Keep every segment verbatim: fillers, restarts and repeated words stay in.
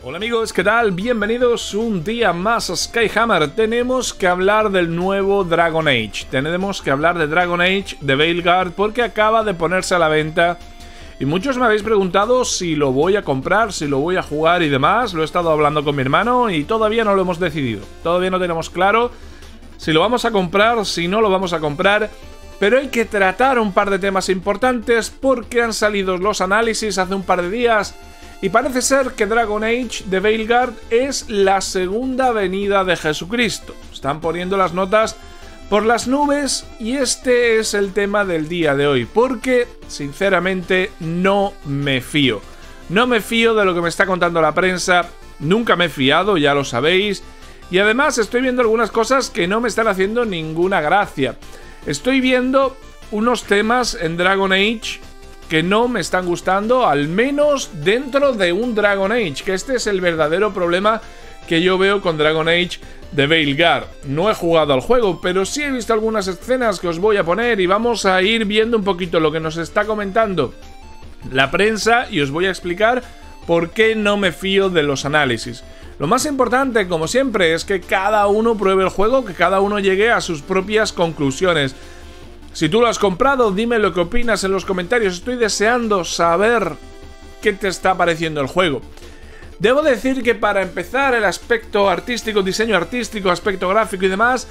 Hola amigos, ¿qué tal? Bienvenidos un día más a Skyhammer. Tenemos que hablar del nuevo Dragon Age. Tenemos que hablar de Dragon Age de Veilguard porque acaba de ponerse a la venta. Y muchos me habéis preguntado si lo voy a comprar, si lo voy a jugar y demás. Lo he estado hablando con mi hermano y todavía no lo hemos decidido. Todavía no tenemos claro si lo vamos a comprar, si no lo vamos a comprar. Pero hay que tratar un par de temas importantes porque han salido los análisis hace un par de días. Y parece ser que Dragon Age de Veilguard es la segunda venida de Jesucristo. Están poniendo las notas por las nubes y este es el tema del día de hoy. Porque, sinceramente, no me fío. No me fío de lo que me está contando la prensa. Nunca me he fiado, ya lo sabéis. Y además estoy viendo algunas cosas que no me están haciendo ninguna gracia. Estoy viendo unos temas en Dragon Age que no me están gustando, al menos dentro de un Dragon Age, que este es el verdadero problema que yo veo con Dragon Age de Veilguard. No he jugado al juego, pero sí he visto algunas escenas que os voy a poner y vamos a ir viendo un poquito lo que nos está comentando la prensa y os voy a explicar por qué no me fío de los análisis. Lo más importante, como siempre, es que cada uno pruebe el juego, que cada uno llegue a sus propias conclusiones. Si tú lo has comprado, dime lo que opinas en los comentarios. Estoy deseando saber qué te está pareciendo el juego. Debo decir que para empezar el aspecto artístico, diseño artístico, aspecto gráfico y demás,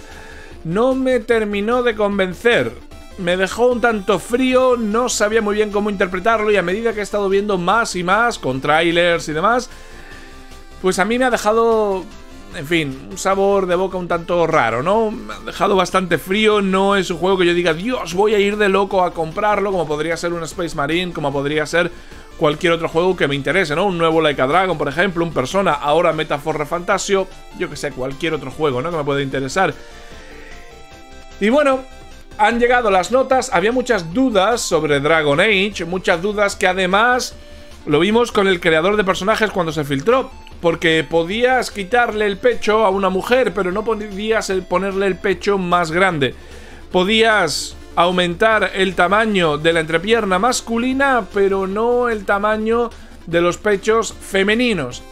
no me terminó de convencer. Me dejó un tanto frío, no sabía muy bien cómo interpretarlo y a medida que he estado viendo más y más, con trailers y demás, pues a mí me ha dejado, en fin, un sabor de boca un tanto raro, ¿no? Me ha dejado bastante frío, no es un juego que yo diga, Dios, voy a ir de loco a comprarlo, como podría ser un Space Marine, como podría ser cualquier otro juego que me interese, ¿no? Un nuevo Like a Dragon, por ejemplo, un Persona, ahora Metaphor Fantasio, yo que sé, cualquier otro juego, ¿no? Que me puede interesar. Y bueno, han llegado las notas, había muchas dudas sobre Dragon Age, muchas dudas que además lo vimos con el creador de personajes cuando se filtró. Porque podías quitarle el pecho a una mujer, pero no podías ponerle el pecho más grande. Podías aumentar el tamaño de la entrepierna masculina, pero no el tamaño de los pechos femeninos.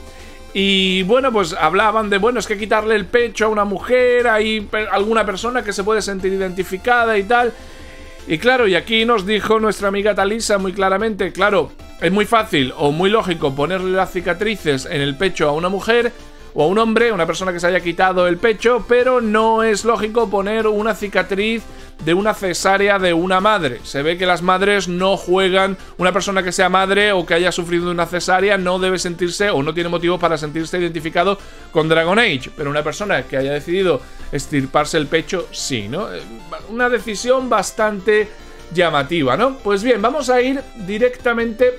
Y bueno, pues hablaban de, bueno, es que quitarle el pecho a una mujer, hay alguna persona que se puede sentir identificada y tal. Y claro, y aquí nos dijo nuestra amiga Talisa muy claramente, claro, es muy fácil o muy lógico ponerle las cicatrices en el pecho a una mujer o a un hombre, una persona que se haya quitado el pecho, pero no es lógico poner una cicatriz de una cesárea de una madre. Se ve que las madres no juegan, una persona que sea madre o que haya sufrido una cesárea no debe sentirse o no tiene motivo para sentirse identificado con Dragon Age, pero una persona que haya decidido extirparse el pecho, sí, ¿no? Una decisión bastante llamativa, ¿no? Pues bien, vamos a ir directamente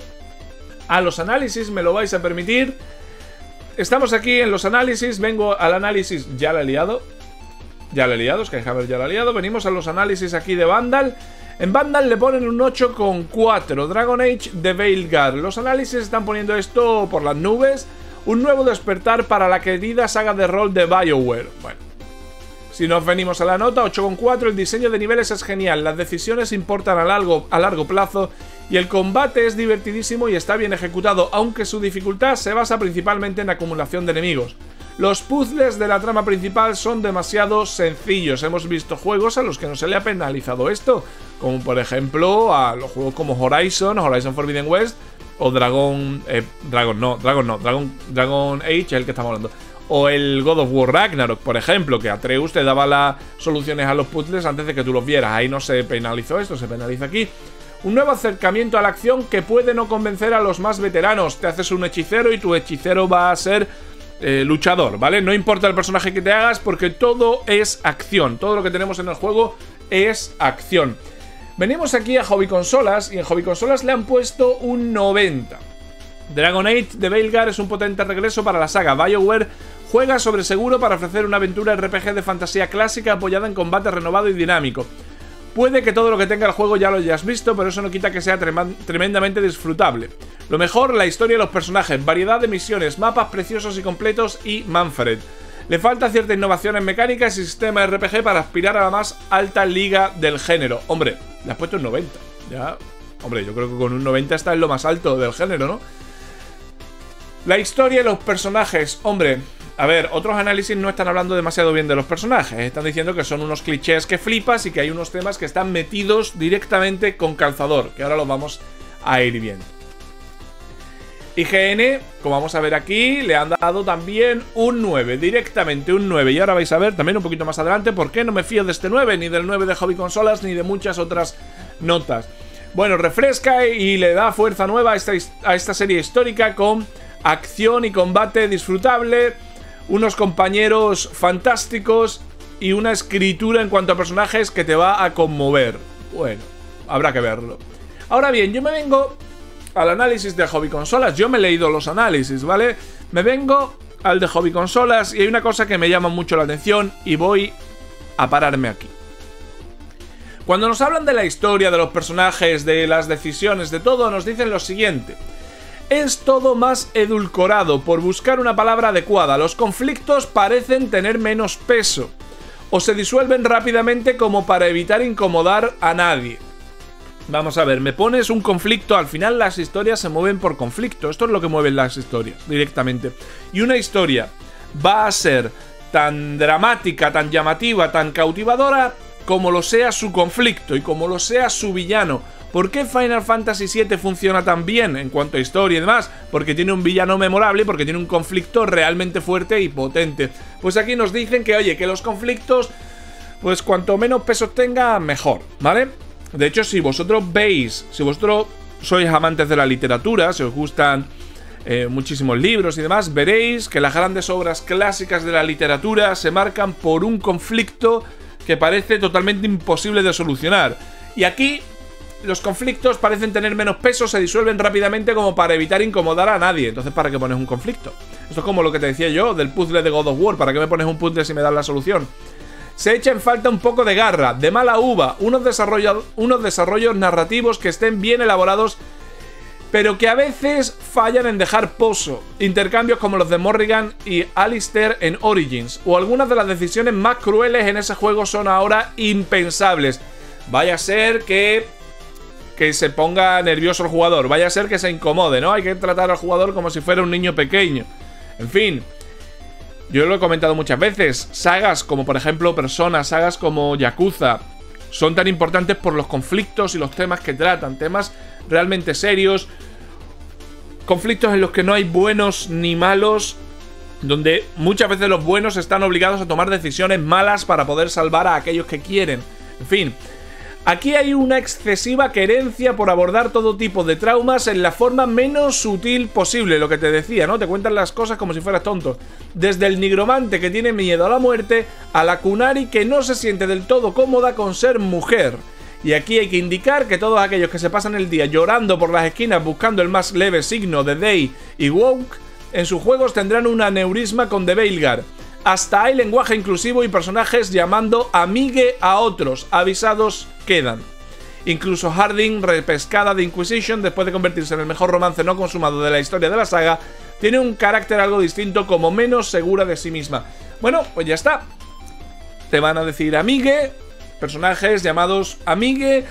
a los análisis, me lo vais a permitir. Estamos aquí en los análisis, vengo al análisis, ya la he liado. Ya la he liado, Skyhammer ya la ha liado. Venimos a los análisis aquí de Vandal. En Vandal le ponen un ocho coma cuatro, Dragon Age de Veilguard. Los análisis están poniendo esto por las nubes. Un nuevo despertar para la querida saga de rol de BioWare. Bueno, si nos venimos a la nota, ocho coma cuatro, el diseño de niveles es genial, las decisiones importan a largo, a largo plazo y el combate es divertidísimo y está bien ejecutado, aunque su dificultad se basa principalmente en acumulación de enemigos. Los puzzles de la trama principal son demasiado sencillos. Hemos visto juegos a los que no se le ha penalizado esto, como por ejemplo a los juegos como Horizon, Horizon Forbidden West o Dragon... Eh, Dragon no, Dragon no, Dragon, Dragon Age es el que estamos hablando. O el God of War Ragnarok, por ejemplo, que Atreus te daba las soluciones a los puzzles antes de que tú los vieras. Ahí no se penalizó esto, se penaliza aquí. Un nuevo acercamiento a la acción que puede no convencer a los más veteranos. Te haces un hechicero y tu hechicero va a ser eh, luchador, ¿vale? No importa el personaje que te hagas porque todo es acción. Todo lo que tenemos en el juego es acción. Venimos aquí a Hobby Consolas y en Hobby Consolas le han puesto un noventa. Dragon Age de Veilguard es un potente regreso para la saga. BioWare juega sobre seguro para ofrecer una aventura R P G de fantasía clásica apoyada en combate renovado y dinámico. Puede que todo lo que tenga el juego ya lo hayas visto, pero eso no quita que sea tremendamente disfrutable. Lo mejor, la historia y los personajes, variedad de misiones, mapas preciosos y completos y Manfred. Le falta cierta innovación en mecánicas y sistema R P G para aspirar a la más alta liga del género. Hombre, le has puesto un noventa, ya... Hombre, yo creo que con un noventa está en lo más alto del género, ¿no? La historia y los personajes. Hombre, a ver, otros análisis no están hablando demasiado bien de los personajes. Están diciendo que son unos clichés que flipas y que hay unos temas que están metidos directamente con calzador, que ahora los vamos a ir viendo. I G N, como vamos a ver aquí, le han dado también un nueve, directamente un nueve. Y ahora vais a ver también un poquito más adelante por qué no me fío de este nueve, ni del nueve de Hobby Consolas, ni de muchas otras notas. Bueno, refresca y le da fuerza nueva a esta, a esta serie histórica con acción y combate disfrutable, unos compañeros fantásticos y una escritura en cuanto a personajes que te va a conmover. Bueno, habrá que verlo. Ahora bien, yo me vengo al análisis de Hobby Consolas. Yo me he leído los análisis, ¿vale? Me vengo al de Hobby Consolas y hay una cosa que me llama mucho la atención y voy a pararme aquí. Cuando nos hablan de la historia, de los personajes, de las decisiones, de todo, nos dicen lo siguiente: es todo más edulcorado, por buscar una palabra adecuada. Los conflictos parecen tener menos peso o se disuelven rápidamente como para evitar incomodar a nadie. Vamos a ver, me pones un conflicto, al final las historias se mueven por conflicto. Esto es lo que mueven las historias, directamente. Y una historia va a ser tan dramática, tan llamativa, tan cautivadora como lo sea su conflicto y como lo sea su villano. ¿Por qué Final Fantasy siete funciona tan bien en cuanto a historia y demás? Porque tiene un villano memorable, porque tiene un conflicto realmente fuerte y potente. Pues aquí nos dicen que, oye, que los conflictos, pues cuanto menos peso tenga, mejor, ¿vale? De hecho, si vosotros veis, si vosotros sois amantes de la literatura, si os gustan eh, muchísimos libros y demás, veréis que las grandes obras clásicas de la literatura se marcan por un conflicto que parece totalmente imposible de solucionar. Y aquí los conflictos parecen tener menos peso, se disuelven rápidamente como para evitar incomodar a nadie. Entonces, ¿para qué pones un conflicto? Esto es como lo que te decía yo del puzzle de God of War. ¿Para qué me pones un puzzle si me das la solución? Se echa en falta un poco de garra, de mala uva, unos, desarrollo, unos desarrollos narrativos que estén bien elaborados, pero que a veces fallan en dejar pozo. Intercambios como los de Morrigan y Alistair en Origins, o algunas de las decisiones más crueles en ese juego son ahora impensables. Vaya a ser que, que se ponga nervioso el jugador, vaya a ser que se incomode, ¿no? Hay que tratar al jugador como si fuera un niño pequeño. En fin, yo lo he comentado muchas veces, sagas como por ejemplo Persona, sagas como Yakuza, son tan importantes por los conflictos y los temas que tratan, temas realmente serios, conflictos en los que no hay buenos ni malos, donde muchas veces los buenos están obligados a tomar decisiones malas para poder salvar a aquellos que quieren. En fin, aquí hay una excesiva querencia por abordar todo tipo de traumas en la forma menos sutil posible, lo que te decía, ¿no? Te cuentan las cosas como si fueras tonto. Desde el nigromante que tiene miedo a la muerte, a la Kunari que no se siente del todo cómoda con ser mujer. Y aquí hay que indicar que todos aquellos que se pasan el día llorando por las esquinas buscando el más leve signo de Dei y Woke, en sus juegos tendrán un aneurisma con The Veilguard. Hasta hay lenguaje inclusivo y personajes llamando amigue a otros, avisados quedan. Incluso Harding, repescada de Inquisition, después de convertirse en el mejor romance no consumado de la historia de la saga, tiene un carácter algo distinto, como menos segura de sí misma. Bueno, pues ya está. Te van a decir amigue, personajes llamados amigue,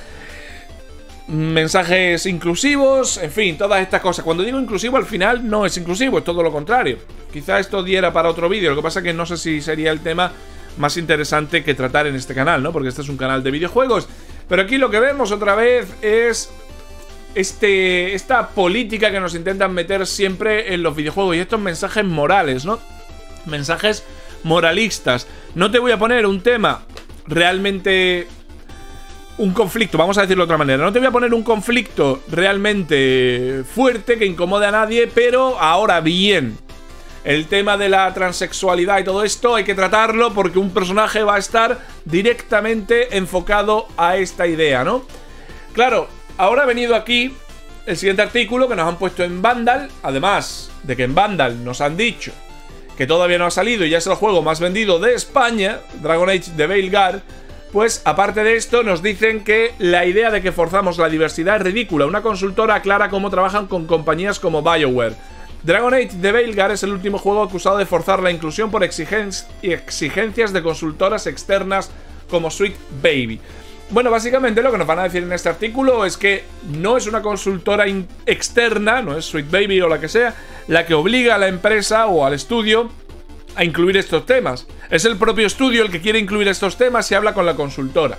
mensajes inclusivos, en fin, todas estas cosas. Cuando digo inclusivo, al final no es inclusivo, es todo lo contrario. Quizá esto diera para otro vídeo, lo que pasa es que no sé si sería el tema más interesante que tratar en este canal, ¿no? Porque este es un canal de videojuegos. Pero aquí lo que vemos otra vez es este, esta política que nos intentan meter siempre en los videojuegos y estos mensajes morales, ¿no? Mensajes moralistas. No te voy a poner un tema realmente... un conflicto, vamos a decirlo de otra manera. No te voy a poner un conflicto realmente fuerte que incomode a nadie, pero ahora bien, el tema de la transexualidad y todo esto hay que tratarlo porque un personaje va a estar directamente enfocado a esta idea, ¿no? Claro, ahora ha venido aquí el siguiente artículo que nos han puesto en Vandal, además de que en Vandal nos han dicho que todavía no ha salido y ya es el juego más vendido de España, Dragon Age The Veilguard. Pues, aparte de esto, nos dicen que la idea de que forzamos la diversidad es ridícula. Una consultora aclara cómo trabajan con compañías como BioWare. Dragon Age The Veilguard es el último juego acusado de forzar la inclusión por exigen- exigencias de consultoras externas como Sweet Baby. bueno, básicamente lo que nos van a decir en este artículo es que no es una consultora externa, no es Sweet Baby o la que sea, la que obliga a la empresa o al estudio a incluir estos temas. Es el propio estudio el que quiere incluir estos temas y habla con la consultora.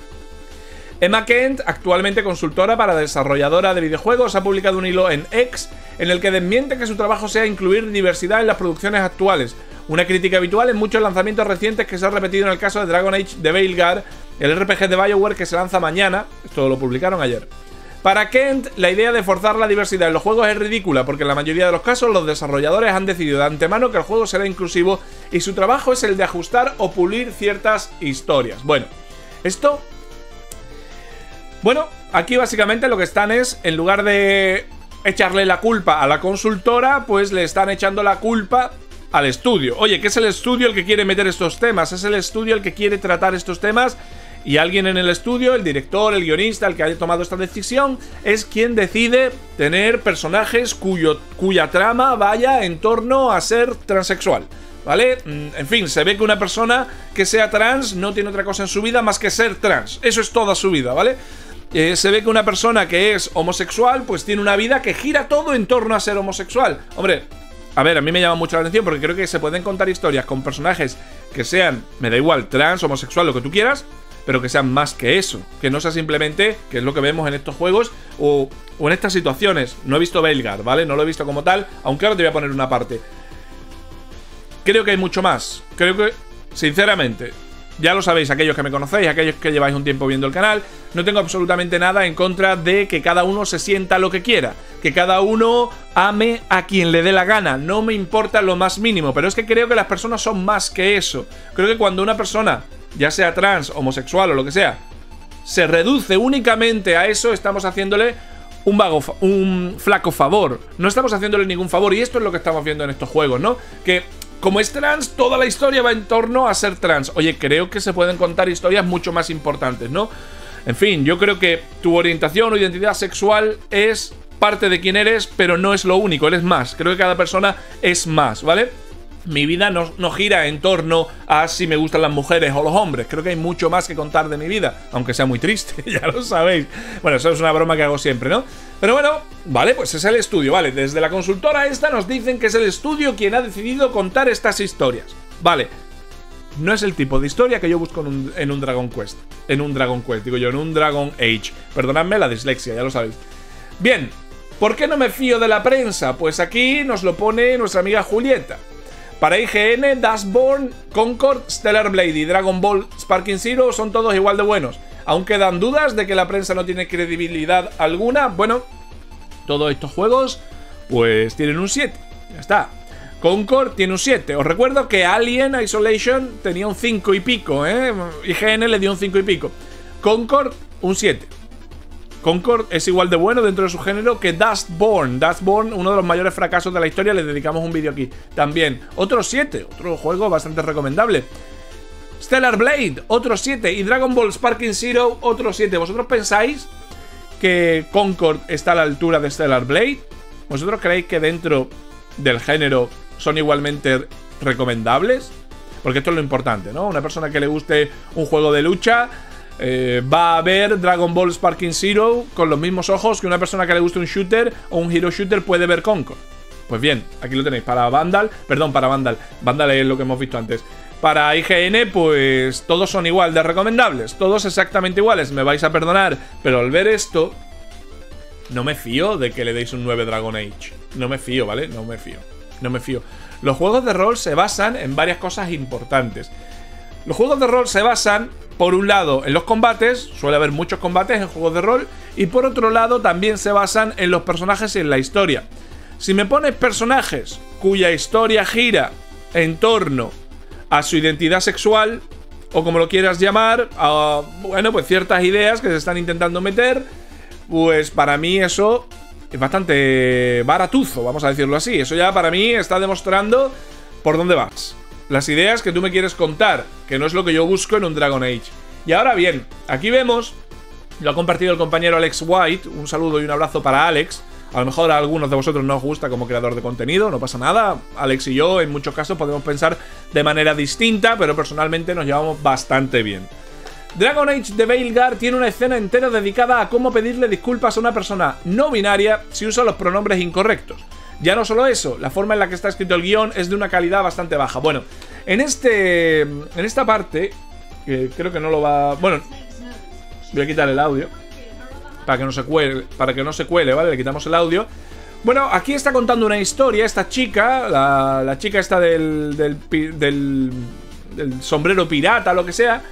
Emma Kent, actualmente consultora para desarrolladora de videojuegos, ha publicado un hilo en X en el que desmiente que su trabajo sea incluir diversidad en las producciones actuales, una crítica habitual en muchos lanzamientos recientes que se ha repetido en el caso de Dragon Age de Veilguard, el R P G de BioWare que se lanza mañana. Esto lo publicaron ayer. Para Kent, la idea de forzar la diversidad en los juegos es ridícula porque en la mayoría de los casos los desarrolladores han decidido de antemano que el juego será inclusivo y su trabajo es el de ajustar o pulir ciertas historias. Bueno, esto... Bueno, aquí básicamente lo que están es, en lugar de echarle la culpa a la consultora, pues le están echando la culpa al estudio. Oye, que es el estudio el que quiere meter estos temas, es el estudio el que quiere tratar estos temas y alguien en el estudio, el director, el guionista, el que haya tomado esta decisión, es quien decide tener personajes cuyo, cuya trama vaya en torno a ser transexual, ¿vale? En fin, se ve que una persona que sea trans no tiene otra cosa en su vida más que ser trans. Eso es toda su vida, ¿vale? Eh, se ve que una persona que es homosexual pues tiene una vida que gira todo en torno a ser homosexual. Hombre, a ver, a mí me llama mucho la atención porque creo que se pueden contar historias con personajes que sean, me da igual, trans, homosexual, lo que tú quieras, pero que sean más que eso. Que no sea simplemente, que es lo que vemos en estos juegos o, o en estas situaciones. No he visto Veilguard, ¿vale? No lo he visto como tal, aunque ahora te voy a poner una parte. Creo que hay mucho más. Creo que, sinceramente... Ya lo sabéis, aquellos que me conocéis, aquellos que lleváis un tiempo viendo el canal, no tengo absolutamente nada en contra de que cada uno se sienta lo que quiera, que cada uno ame a quien le dé la gana, no me importa lo más mínimo, pero es que creo que las personas son más que eso. Creo que cuando una persona, ya sea trans, homosexual o lo que sea, se reduce únicamente a eso, estamos haciéndole un vago, un flaco favor, no estamos haciéndole ningún favor, y esto es lo que estamos viendo en estos juegos, ¿no? Que... como es trans, toda la historia va en torno a ser trans. Oye, creo que se pueden contar historias mucho más importantes, ¿no? En fin, yo creo que tu orientación o identidad sexual es parte de quién eres, pero no es lo único, eres más. Creo que cada persona es más, ¿vale? Mi vida no, no gira en torno a si me gustan las mujeres o los hombres. Creo que hay mucho más que contar de mi vida, aunque sea muy triste, ya lo sabéis. Bueno, eso es una broma que hago siempre, ¿no? Pero bueno, vale, pues es el estudio, vale. Desde la consultora esta nos dicen que es el estudio quien ha decidido contar estas historias. Vale, no es el tipo de historia que yo busco en un, en un Dragon Quest. En un Dragon Quest, digo yo, en un Dragon Age. Perdonadme la dislexia, ya lo sabéis. Bien, ¿por qué no me fío de la prensa? Pues aquí nos lo pone nuestra amiga Julieta. Para I G N, Dustborn, Concord, Stellar Blade y Dragon Ball Sparking Zero son todos igual de buenos. Aún quedan dudas de que la prensa no tiene credibilidad alguna. Bueno, todos estos juegos pues tienen un siete. Ya está. Concord tiene un siete. Os recuerdo que Alien Isolation tenía un cinco y pico, ¿eh? I G N le dio un cinco y pico. Concord, un siete. Concord es igual de bueno dentro de su género que Dustborn. Dustborn, uno de los mayores fracasos de la historia, le dedicamos un vídeo aquí. También, otro siete, otro juego bastante recomendable. Stellar Blade, otro siete. Y Dragon Ball Sparking Zero, otro siete. ¿Vosotros pensáis que Concord está a la altura de Stellar Blade? ¿Vosotros creéis que dentro del género son igualmente recomendables? Porque esto es lo importante, ¿no? Una persona que le guste un juego de lucha... Eh, va a ver Dragon Ball Sparking Zero con los mismos ojos que una persona que le guste un shooter o un hero shooter puede ver Concord. Pues bien, aquí lo tenéis. Para Vandal, perdón, para Vandal Vandal es lo que hemos visto antes. Para I G N, pues todos son igual de recomendables, todos exactamente iguales, me vais a perdonar, pero al ver esto no me fío de que le deis un nueve Dragon Age. No me fío, ¿vale? No me fío, no me fío. Los juegos de rol se basan en varias cosas importantes. Los juegos de rol se basan, por un lado, en los combates, suele haber muchos combates en juegos de rol, y por otro lado también se basan en los personajes y en la historia. Si me pones personajes cuya historia gira en torno a su identidad sexual, o como lo quieras llamar, a, bueno, pues ciertas ideas que se están intentando meter, pues para mí eso es bastante baratuzo, vamos a decirlo así. Eso ya para mí está demostrando por dónde vas. Las ideas que tú me quieres contar, que no es lo que yo busco en un Dragon Age. Y ahora bien, aquí vemos, lo ha compartido el compañero Alex White, un saludo y un abrazo para Alex. A lo mejor a algunos de vosotros no os gusta como creador de contenido, no pasa nada. Alex y yo en muchos casos podemos pensar de manera distinta, pero personalmente nos llevamos bastante bien. Dragon Age de Veilguard tiene una escena entera dedicada a cómo pedirle disculpas a una persona no binaria si usa los pronombres incorrectos. Ya no solo eso, la forma en la que está escrito el guión es de una calidad bastante baja. Bueno, en este en esta parte, que creo que no lo va... Bueno, voy a quitar el audio para que no se cuele, para que no se cuele, ¿vale? Le quitamos el audio. Bueno, aquí está contando una historia esta chica, la, la chica esta del, del, del, del sombrero pirata, lo que sea,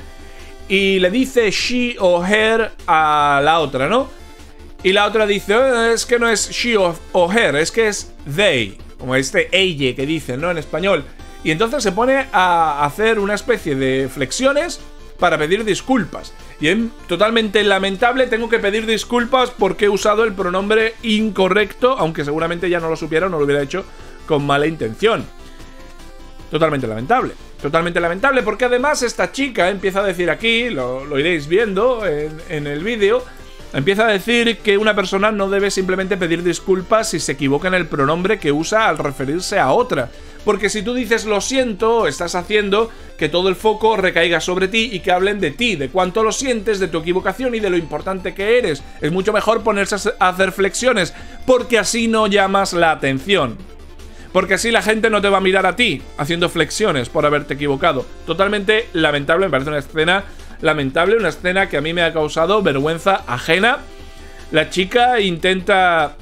y le dice she o her a la otra, ¿no? Y la otra dice, oh, es que no es she o, o her, es que es they, como este ella que dicen, ¿no? En español. Y entonces se pone a hacer una especie de flexiones para pedir disculpas. Y es totalmente lamentable, tengo que pedir disculpas porque he usado el pronombre incorrecto, aunque seguramente ya no lo supiera o no lo hubiera hecho con mala intención. Totalmente lamentable. Totalmente lamentable porque además esta chica empieza a decir aquí, lo, lo iréis viendo en, en el vídeo, empieza a decir que una persona no debe simplemente pedir disculpas si se equivoca en el pronombre que usa al referirse a otra. Porque si tú dices lo siento, estás haciendo que todo el foco recaiga sobre ti y que hablen de ti, de cuánto lo sientes, de tu equivocación y de lo importante que eres. Es mucho mejor ponerse a hacer flexiones, porque así no llamas la atención. Porque así la gente no te va a mirar a ti haciendo flexiones por haberte equivocado. Totalmente lamentable, me parece una escena lamentable, una escena que a mí me ha causado vergüenza ajena. La chica intenta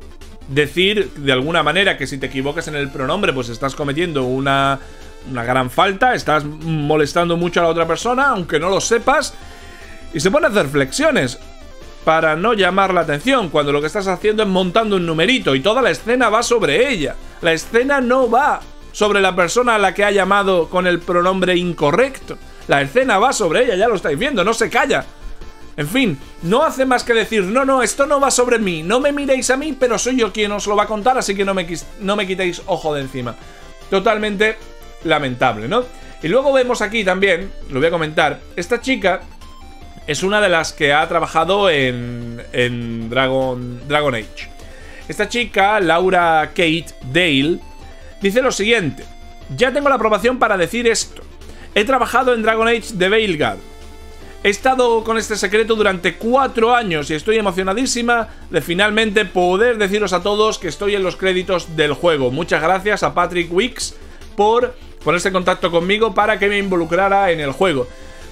decir de alguna manera que si te equivocas en el pronombre pues estás cometiendo una, una gran falta, estás molestando mucho a la otra persona, aunque no lo sepas, y se pone a hacer flexiones para no llamar la atención, cuando lo que estás haciendo es montando un numerito y toda la escena va sobre ella. La escena no va sobre la persona a la que ha llamado con el pronombre incorrecto. La escena va sobre ella, ya lo estáis viendo, no se calla. En fin, no hace más que decir, no, no, esto no va sobre mí, no me miréis a mí, pero soy yo quien os lo va a contar, así que no me, no me quitéis ojo de encima. Totalmente lamentable, ¿no? Y luego vemos aquí también, lo voy a comentar, esta chica es una de las que ha trabajado en, en Dragon, Dragon Age. Esta chica, Laura Kate Dale, dice lo siguiente: ya tengo la aprobación para decir esto. He trabajado en Dragon Age de Veilguard. He estado con este secreto durante cuatro años y estoy emocionadísima de finalmente poder deciros a todos que estoy en los créditos del juego. Muchas gracias a Patrick Weeks por ponerse en contacto conmigo para que me involucrara en el juego.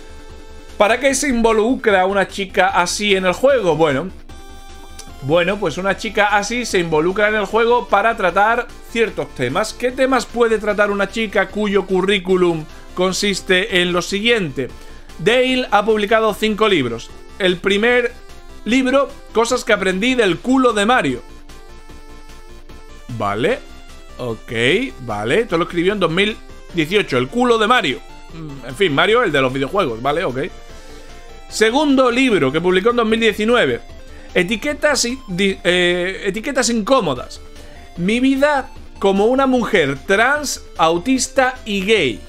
¿Para qué se involucra una chica así en el juego? Bueno, bueno, pues una chica así se involucra en el juego para tratar ciertos temas. ¿Qué temas puede tratar una chica cuyo currículum consiste en lo siguiente? Dale ha publicado cinco libros. El primer libro, Cosas que aprendí del culo de Mario. Vale, ok, vale. Esto lo escribió en dos mil dieciocho, el culo de Mario. En fin, Mario, el de los videojuegos, vale, ok. Segundo libro, que publicó en dos mil diecinueve. Etiquetas, eh, etiquetas incómodas. Mi vida como una mujer trans, autista y gay.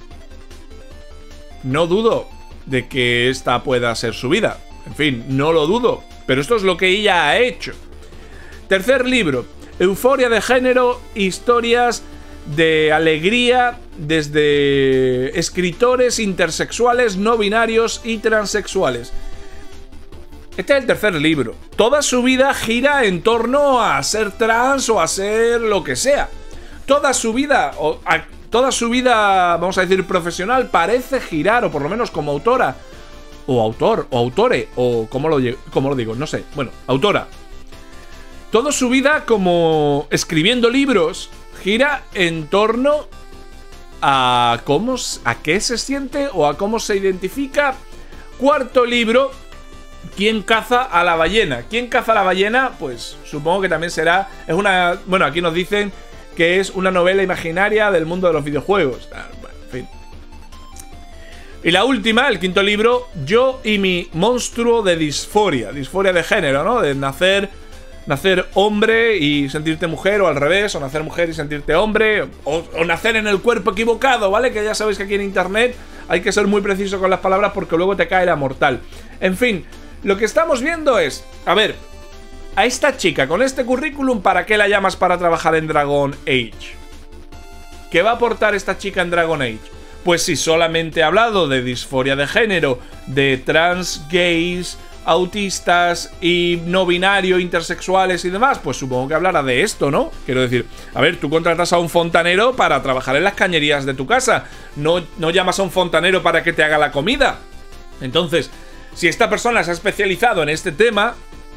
No dudo de que esta pueda ser su vida. En fin, no lo dudo. Pero esto es lo que ella ha hecho. Tercer libro. Euforia de género, historias de alegría desde escritores intersexuales, no binarios y transexuales. Este es el tercer libro. Toda su vida gira en torno a ser trans o a ser lo que sea. Toda su vida... O a, Toda su vida, vamos a decir, profesional parece girar, o por lo menos como autora, o autor, o autore, o como lo, como lo digo, no sé, bueno, autora. Toda su vida como escribiendo libros gira en torno a cómo, a qué se siente o a cómo se identifica. Cuarto libro, ¿quién caza a la ballena? ¿Quién caza a la ballena? Pues supongo que también será, es una, bueno, aquí nos dicen que es una novela imaginaria del mundo de los videojuegos. Bueno, en fin. Y la última, el quinto libro, Yo y mi monstruo de disforia. Disforia de género, ¿no? De nacer, nacer hombre y sentirte mujer, o al revés, o nacer mujer y sentirte hombre, o, o nacer en el cuerpo equivocado, ¿vale? Que ya sabéis que aquí en internet hay que ser muy preciso con las palabras porque luego te cae la mortal. En fin, lo que estamos viendo es, a ver, a esta chica con este currículum, ¿para qué la llamas para trabajar en Dragon Age? ¿Qué va a aportar esta chica en Dragon Age? Pues si solamente he hablado de disforia de género, de trans, gays, autistas y no binario, intersexuales y demás, pues supongo que hablará de esto, ¿no? Quiero decir, a ver, tú contratas a un fontanero para trabajar en las cañerías de tu casa, no, no llamas a un fontanero para que te haga la comida. Entonces, si esta persona se ha especializado en este tema,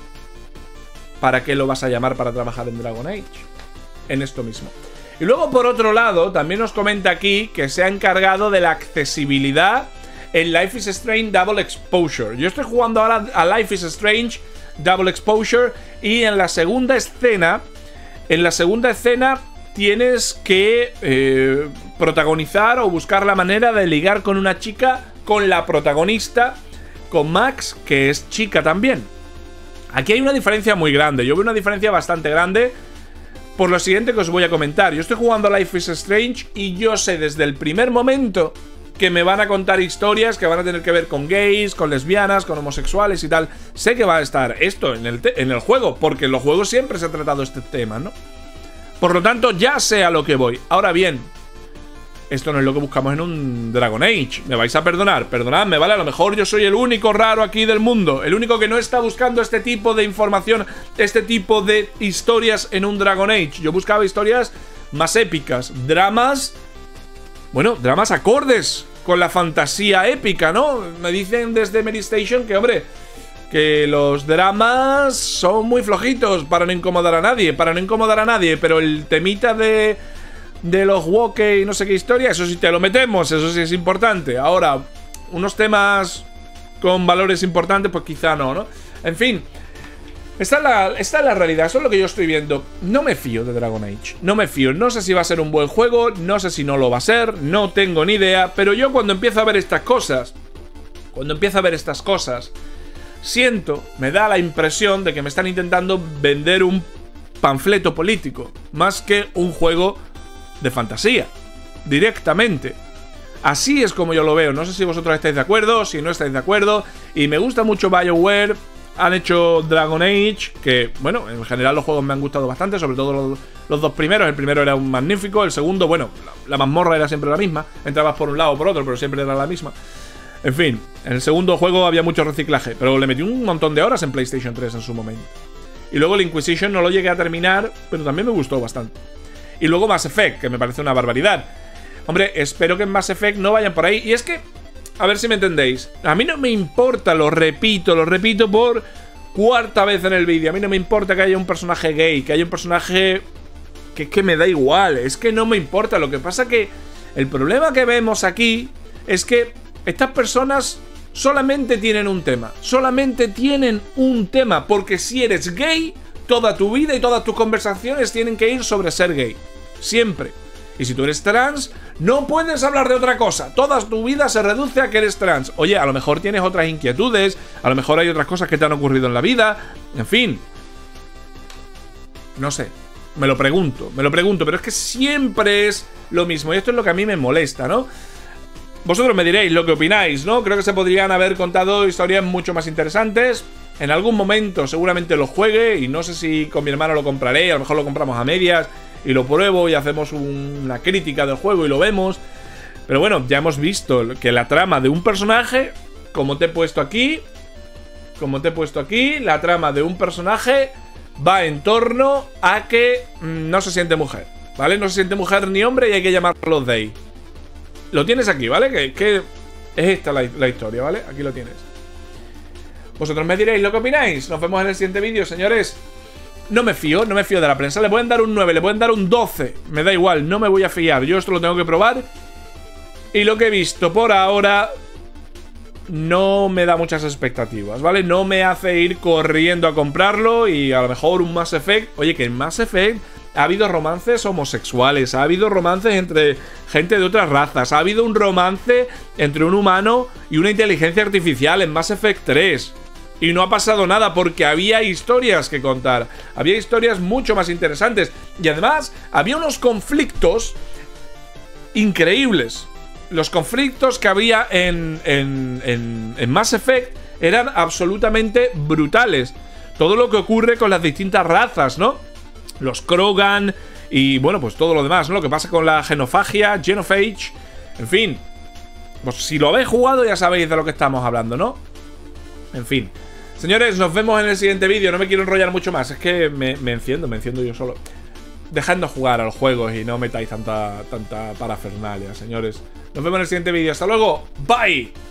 ¿para qué lo vas a llamar para trabajar en Dragon Age? En esto mismo. Y luego, por otro lado, también nos comenta aquí que se ha encargado de la accesibilidad en Life is Strange Double Exposure. Yo estoy jugando ahora a Life is Strange Double Exposure y en la segunda escena, en la segunda escena tienes que eh, protagonizar o buscar la manera de ligar con una chica, con la protagonista, con Max, que es chica también. Aquí hay una diferencia muy grande. Yo veo una diferencia bastante grande por lo siguiente que os voy a comentar. Yo estoy jugando a Life is Strange y yo sé desde el primer momento que me van a contar historias que van a tener que ver con gays, con lesbianas, con homosexuales y tal. Sé que va a estar esto en el, en el juego, porque en los juegos siempre se ha tratado este tema, ¿no? Por lo tanto, ya sé a lo que voy. Ahora bien, esto no es lo que buscamos en un Dragon Age. Me vais a perdonar, perdonadme, ¿vale? A lo mejor yo soy el único raro aquí del mundo, el único que no está buscando este tipo de información, este tipo de historias en un Dragon Age. Yo buscaba historias más épicas, dramas... Bueno, dramas acordes con la fantasía épica, ¿no? Me dicen desde Mary Station que, hombre, que los dramas son muy flojitos para no incomodar a nadie, para no incomodar a nadie, pero el temita de, de los woke y no sé qué historia, eso sí te lo metemos, eso sí es importante. Ahora, unos temas con valores importantes, pues quizá no, ¿no? En fin, esta es, la, esta es la realidad, eso es lo que yo estoy viendo. No me fío de Dragon Age, no me fío, no sé si va a ser un buen juego, no sé si no lo va a ser, no tengo ni idea, pero yo cuando empiezo a ver estas cosas, cuando empiezo a ver estas cosas, siento, me da la impresión de que me están intentando vender un panfleto político, más que un juego de fantasía, directamente. Así es como yo lo veo, no sé si vosotros estáis de acuerdo, si no estáis de acuerdo, y me gusta mucho BioWare. Han hecho Dragon Age, que, bueno, en general los juegos me han gustado bastante, sobre todo los, los dos primeros. El primero era un magnífico, el segundo, bueno, la, la mazmorra era siempre la misma. Entrabas por un lado o por otro, pero siempre era la misma. En fin, en el segundo juego había mucho reciclaje, pero le metí un montón de horas en PlayStation tres en su momento. Y luego el Inquisition no lo llegué a terminar, pero también me gustó bastante. Y luego Mass Effect, que me parece una barbaridad. Hombre, espero que en Mass Effect no vayan por ahí. Y es que... a ver si me entendéis. A mí no me importa, lo repito, lo repito por cuarta vez en el vídeo. A mí no me importa que haya un personaje gay, que haya un personaje que es que me da igual. Es que no me importa. Lo que pasa que el problema que vemos aquí es que estas personas solamente tienen un tema. Solamente tienen un tema. Porque si eres gay, toda tu vida y todas tus conversaciones tienen que ir sobre ser gay. Siempre. Y si tú eres trans, no puedes hablar de otra cosa. Toda tu vida se reduce a que eres trans. Oye, a lo mejor tienes otras inquietudes, a lo mejor hay otras cosas que te han ocurrido en la vida. En fin. No sé. Me lo pregunto, me lo pregunto. Pero es que siempre es lo mismo. Y esto es lo que a mí me molesta, ¿no? Vosotros me diréis lo que opináis, ¿no? Creo que se podrían haber contado historias mucho más interesantes. En algún momento seguramente lo juegue. Y no sé si con mi hermano lo compraré. A lo mejor lo compramos a medias y lo pruebo y hacemos un, una crítica del juego y lo vemos. Pero bueno, ya hemos visto que la trama de un personaje, como te he puesto aquí, como te he puesto aquí, la trama de un personaje va en torno a que mmm, no se siente mujer, ¿vale? No se siente mujer ni hombre y hay que llamarlo they. Lo tienes aquí, ¿vale? Que, que es esta la, la historia, ¿vale? Aquí lo tienes. Vosotros me diréis lo que opináis. Nos vemos en el siguiente vídeo, señores. No me fío, no me fío de la prensa. Le pueden dar un nueve, le pueden dar un doce. Me da igual, no me voy a fiar. Yo esto lo tengo que probar. Y lo que he visto por ahora no me da muchas expectativas, ¿vale? No me hace ir corriendo a comprarlo. Y a lo mejor un Mass Effect. Oye, que en Mass Effect ha habido romances homosexuales. Ha habido romances entre gente de otras razas. Ha habido un romance entre un humano y una inteligencia artificial en Mass Effect tres. Y no ha pasado nada porque había historias que contar. Había historias mucho más interesantes. Y además, había unos conflictos increíbles. Los conflictos que había en, en, en, en Mass Effect eran absolutamente brutales. Todo lo que ocurre con las distintas razas, ¿no? Los Krogan y, bueno, pues todo lo demás, ¿no? Lo que pasa con la genofagia, genophage. En fin, Pues si lo habéis jugado ya sabéis de lo que estamos hablando, ¿no? En fin. Señores, nos vemos en el siguiente vídeo. No me quiero enrollar mucho más. Es que me, me enciendo, me enciendo yo solo. Dejadnos jugar a los juegos y no metáis tanta, tanta parafernalia, señores. Nos vemos en el siguiente vídeo. ¡Hasta luego! ¡Bye!